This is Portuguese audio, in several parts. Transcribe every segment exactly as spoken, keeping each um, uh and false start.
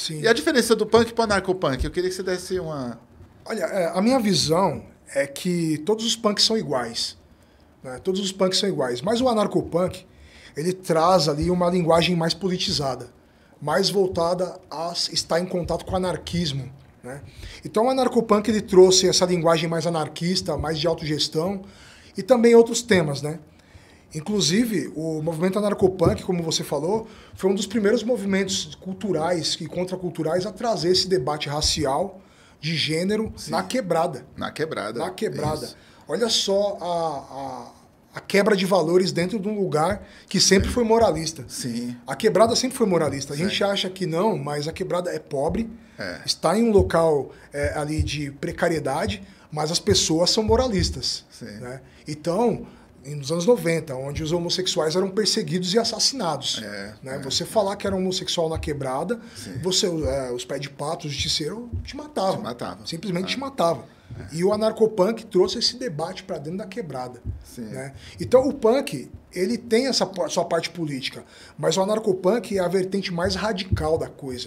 Sim. E a diferença do punk para o anarcopunk? Eu queria que você desse uma... Olha, é, a minha visão é que todos os punks são iguais. Né? Todos os punks são iguais. Mas o anarcopunk, ele traz ali uma linguagem mais politizada, mais voltada a estar em contato com o anarquismo. Né? Então o anarcopunk ele trouxe essa linguagem mais anarquista, mais de autogestão e também outros temas, né? Inclusive, o movimento anarcopunk, como você falou, foi um dos primeiros movimentos culturais e contraculturais a trazer esse debate racial, de gênero, Sim. na quebrada. Na quebrada. Na quebrada. Isso. Olha só a, a, a quebra de valores dentro de um lugar que sempre Sim. foi moralista. Sim. A quebrada sempre foi moralista. A Sim. gente acha que não, mas a quebrada é pobre, é. está em um local é, ali de precariedade, mas as pessoas são moralistas. Sim. Né? Então... nos anos noventa, onde os homossexuais eram perseguidos e assassinados. É, né? é, você falar que era homossexual na quebrada, você, é, os pés de pato, o justiceiro, te matavam. Te matava. Simplesmente ah. te matavam. É. E o anarcopunk trouxe esse debate para dentro da quebrada. Né? Então o punk, ele tem essa sua parte política, mas o anarcopunk é a vertente mais radical da coisa.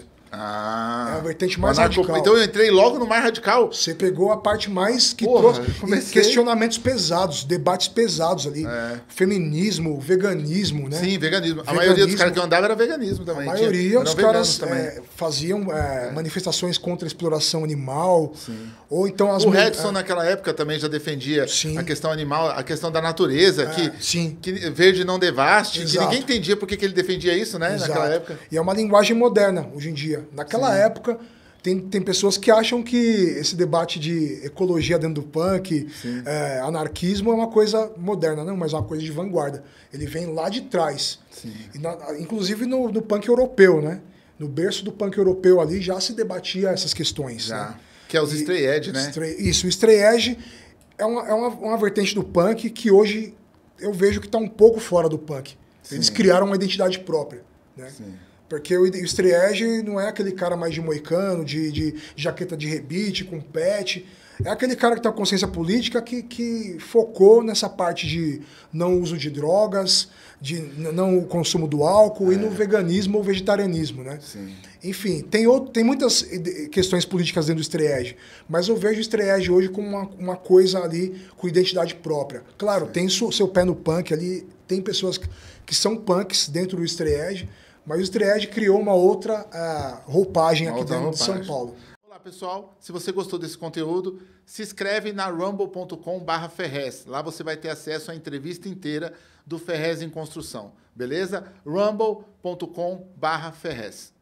Ah, é a vertente mais radical. Então eu entrei logo no mais radical. Você pegou a parte mais que Porra, trouxe questionamentos pesados, debates pesados ali. É. Feminismo, veganismo, né? Sim, veganismo. veganismo. A maioria dos caras que eu andava era veganismo também. A maioria Tinha, os caras é, faziam é, é. manifestações contra a exploração animal. Sim. Ou então as o Redson, é, naquela época, também já defendia sim. a questão animal, a questão da natureza, é, que, sim. que verde não devaste, Exato. que ninguém entendia por que ele defendia isso, né? Exato. Naquela época. E é uma linguagem moderna hoje em dia. Naquela Sim. época, tem, tem pessoas que acham que esse debate de ecologia dentro do punk, é, anarquismo, é uma coisa moderna, não, mas é uma coisa de vanguarda. Ele vem lá de trás. E na, inclusive no, no punk europeu, né? No berço do punk europeu ali já se debatia essas questões. Já. Né? Que é os straight edge, né? Stray, isso, o straight edge é, uma, é uma, uma vertente do punk que hoje eu vejo que está um pouco fora do punk. Sim. Eles criaram uma identidade própria. Né? Sim. Porque o straight edge não é aquele cara mais de moicano, de, de jaqueta de rebite, com pet. É aquele cara que tem uma consciência política que, que focou nessa parte de não uso de drogas, de não o consumo do álcool é. e no veganismo ou vegetarianismo. Né? Sim. Enfim, tem, outro, tem muitas questões políticas dentro do straight edge, mas eu vejo o straight edge hoje como uma, uma coisa ali com identidade própria. Claro, Sim. tem seu, seu pé no punk ali, tem pessoas que, que são punks dentro do straight edge, mas o straight edge criou uma outra uh, roupagem uma aqui dentro roupagem. de São Paulo. Olá, pessoal. Se você gostou desse conteúdo, se inscreve na rumble ponto com barra Ferrez. Lá você vai ter acesso à entrevista inteira do Ferrez em Construção. Beleza? rumble ponto com barra Ferrez.